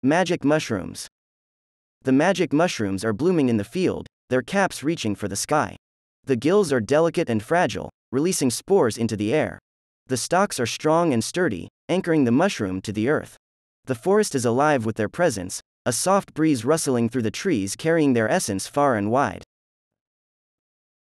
Magic mushrooms. The magic mushrooms are blooming in the field, their caps reaching for the sky. The gills are delicate and fragile, releasing spores into the air. The stalks are strong and sturdy, anchoring the mushroom to the earth. The forest is alive with their presence, a soft breeze rustling through the trees carrying their essence far and wide.